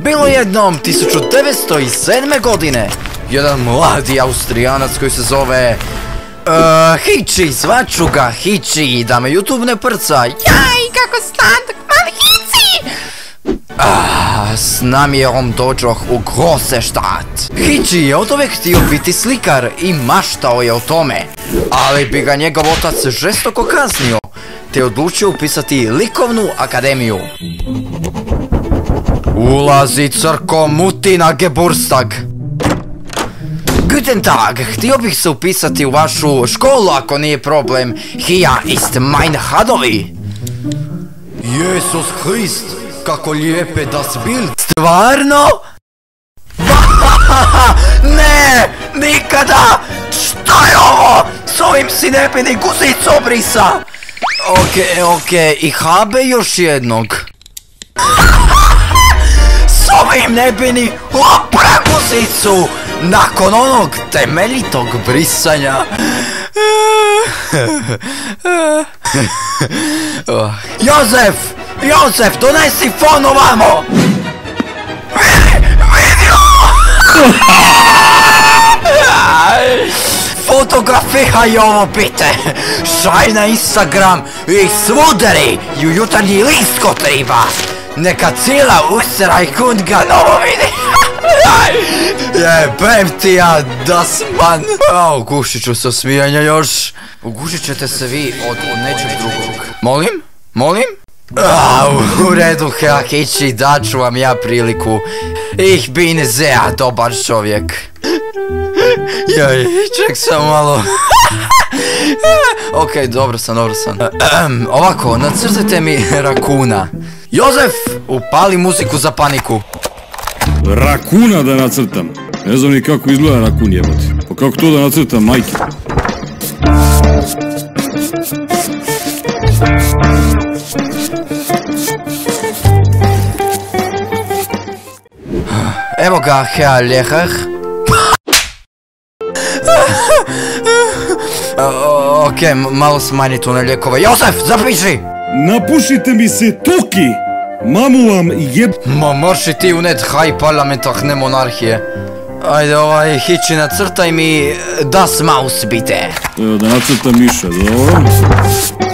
Bilo jednom 1907. godine jedan mladi Austrijanac koji se zove Hići, zvaću ga Hići, da me YouTube ne prca. Jaj, kako sladak, mali Hići! S nam je on dođoh u Große Stadt. Hići je od uvijek htio biti slikar i maštao je o tome, ali bi ga njegov otac žestoko kaznio, te odlučio upisati likovnu akademiju. Ulazi crko muti na Geburtstag. Guten Tag, htio bih se upisati u vašu školu ako nije problem. Hier ist mein Hadovi. Jesus Christ, kako lijepe das Bild. Stvarno? Ne, nikada! Šta je ovo? S ovim si ne bi ni guzicu obrisa. Okej, i habe još jednog. S ovim ne bi ni opra guzicu nakon onog temeljitog brisanja. Jozef, donesi fon ovamo! Fotografiraj ovo, pite! Šaj na Instagram i svudari i u jutarnji list ko treba! Neka cijela usraj kund ga novo vidi! Jebem ti ja, das man! Ugušit ću se od smijanja još. Ugušit ćete se vi od nečeg drugog. Molim? U redu, Hići, daću vam ja priliku. Ich bin sehr dobar čovjek. Joj, ček sam malo. Okej, dobro sam. Ovako, nacrtajte mi rakuna. Jozef, upali muziku za paniku. Rakuna da nacrtam? Ne znam ni kako izgleda rakun, jebote. Pa kako to da nacrtam, majke? Evo ga, Herr Lehrer. Okej, malo smanjite one lijekove. Josef, zapiši! Napušite mi se tuki! Mamu vam jeb... Morši ti unet haj parlamentarne monarhije. Ajde, Hići, nacrtaj mi Das Maus, bite. Evo da nacrtam miša, dobro?